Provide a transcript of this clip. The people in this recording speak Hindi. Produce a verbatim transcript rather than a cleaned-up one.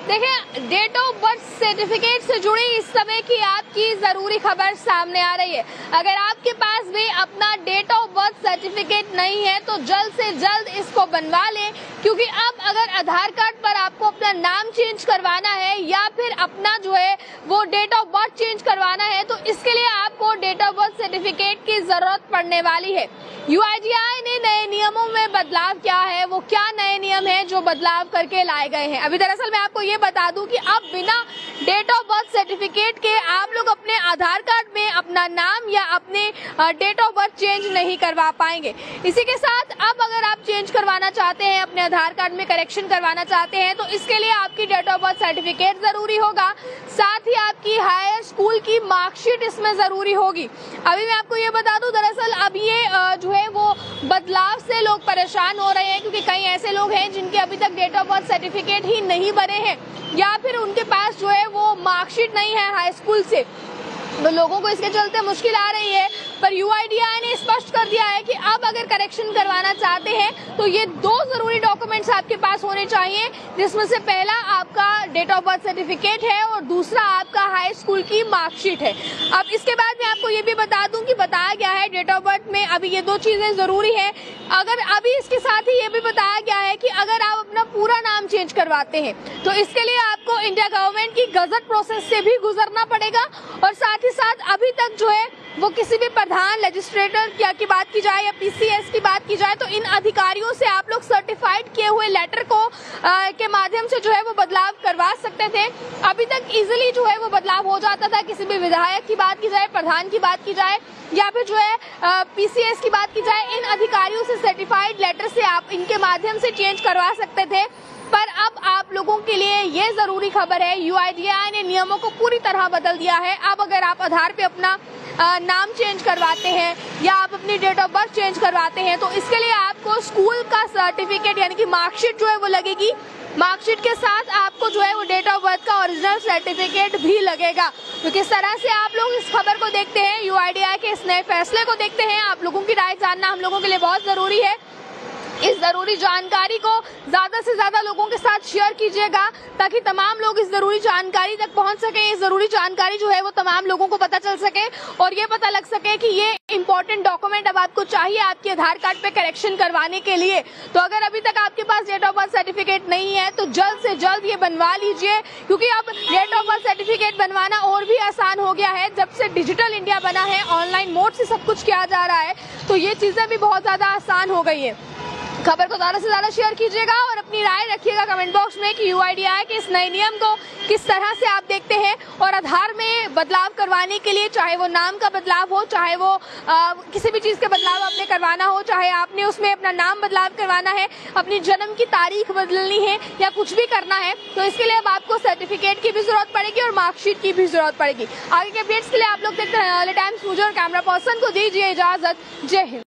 देखिए, डेट ऑफ बर्थ सर्टिफिकेट से जुड़ी इस समय की आपकी जरूरी खबर सामने आ रही है। अगर आपके पास भी अपना डेट ऑफ बर्थ सर्टिफिकेट नहीं है तो जल्द से जल्द इसको बनवा लें, क्योंकि अब अगर आधार कार्ड पर आपको अपना नाम चेंज करवाना है या फिर अपना जो है वो डेट ऑफ बर्थ चेंज करवाना है तो इसके लिए आपको डेट ऑफ बर्थ सर्टिफिकेट की जरूरत पड़ने वाली है। यूआईडीएआई ने नए नियमों में बदलाव किया है, वो क्या नए नियम है जो बदलाव करके लाए गए हैं। अभी दरअसल मैं आपको ये बता दूं कि अब बिना डेट ऑफ बर्थ सर्टिफिकेट के आप लोग अपने आधार कार्ड में अपना नाम या अपने डेट ऑफ बर्थ चेंज नहीं करवा पाएंगे। इसी के साथ अब अगर आप चेंज करवाना चाहते हैं, अपने आधार कार्ड में करेक्शन करवाना चाहते हैं तो इसके लिए आपकी डेट ऑफ बर्थ सर्टिफिकेट जरूरी होगा, साथ ही आपकी हायर स्कूल की मार्कशीट इसमें जरूरी होगी। अभी मैं आपको ये बता दूं, दरअसल अब ये जो है वो बदलाव से लोग परेशान हो रहे हैं, क्योंकि कई ऐसे लोग हैं जिनके अभी तक डेट ऑफ बर्थ सर्टिफिकेट ही नहीं बने हैं या फिर उनके पास जो है वो मार्कशीट नहीं है हाई स्कूल से, तो लोगों को इसके चलते मुश्किल आ रही है। पर यूआईडीएआई ने स्पष्ट कर दिया है कि अब अगर करेक्शन करवाना चाहते हैं तो ये दो जरूरी डॉक्यूमेंट्स आपके पास होने चाहिए, जिसमें से पहला आपका डेट ऑफ बर्थ सर्टिफिकेट है और दूसरा आपका हाई स्कूल की मार्कशीट है। अब इसके बाद मैं आपको ये भी बता दूं कि बताया गया है डेट ऑफ बर्थ में अभी ये दो चीजें जरूरी है। अगर अभी इसके साथ ही ये भी बताया गया है कि अगर आप अपना पूरा नाम चेंज करवाते हैं तो इसके लिए आपको इंडिया गवर्नमेंट की गजट प्रोसेस से भी गुजरना पड़ेगा, और साथ ही साथ अभी तक जो है वो किसी भी प्रधान लेजिस्लेटर क्या की बात की जाए या पीसीएस की बात की जाए तो इन अधिकारियों से आप लोग सर्टिफाइड किए हुए लेटर को आ, के माध्यम से जो है वो बदलाव करवा सकते थे। अभी तक इजीली जो है वो बदलाव हो जाता था, किसी भी विधायक की बात की जाए, प्रधान की बात की जाए या फिर जो है पीसीएस की बात की जाए, इन अधिकारियों से सर्टिफाइड लेटर से आप इनके माध्यम से चेंज करवा सकते थे। पर अब आप लोगों के लिए ये जरूरी खबर है, यूआईडीएआई ने नियमों को पूरी तरह बदल दिया है। अब अगर आप आधार पे अपना आ, नाम चेंज करवाते हैं या आप अपनी डेट ऑफ बर्थ चेंज करवाते हैं तो इसके लिए आपको स्कूल का सर्टिफिकेट यानी कि मार्कशीट जो है वो लगेगी। मार्कशीट के साथ आपको जो है वो डेट ऑफ बर्थ का ओरिजिनल सर्टिफिकेट भी लगेगा। तो किस तरह से आप लोग इस खबर को देखते हैं, यूआईडीएआई के इस नए फैसले को देखते हैं, आप लोगों की राय जानना हम लोगों के लिए बहुत जरूरी है। इस जरूरी जानकारी को ज्यादा से ज्यादा लोगों के साथ शेयर कीजिएगा ताकि तमाम लोग इस जरूरी जानकारी तक पहुंच सके। इस जरूरी जानकारी जो है वो तमाम लोगों को पता चल सके और ये पता लग सके कि ये इम्पोर्टेंट डॉक्यूमेंट अब आपको चाहिए आपके आधार कार्ड पे करेक्शन करवाने के लिए। तो अगर अभी तक आपके पास डेट ऑफ बर्थ सर्टिफिकेट नहीं है तो जल्द से जल्द ये बनवा लीजिए, क्योंकि अब डेट ऑफ बर्थ सर्टिफिकेट बनवाना और भी आसान हो गया है। जब से डिजिटल इंडिया बना है, ऑनलाइन मोड से सब कुछ किया जा रहा है, तो ये चीजें भी बहुत ज्यादा आसान हो गई है। खबर को ज्यादा से ज्यादा शेयर कीजिएगा और अपनी राय रखिएगा कमेंट बॉक्स में कि यूआईडीएआई के इस नए नियम को किस तरह से आप देखते हैं। और आधार में बदलाव करवाने के लिए, चाहे वो नाम का बदलाव हो, चाहे वो आ, किसी भी चीज का बदलाव आपने करवाना हो, चाहे आपने उसमें अपना नाम बदलाव करवाना है, अपनी जन्म की तारीख बदलनी है या कुछ भी करना है, तो इसके लिए अब आपको सर्टिफिकेट की भी जरूरत पड़ेगी और मार्कशीट की भी जरूरत पड़ेगी। आगे के अपडेट्स के लिए आप लोग देखते हैं टाइम्स। मुझे और कैमरा पर्सन को दीजिए इजाजत। जय हिंद।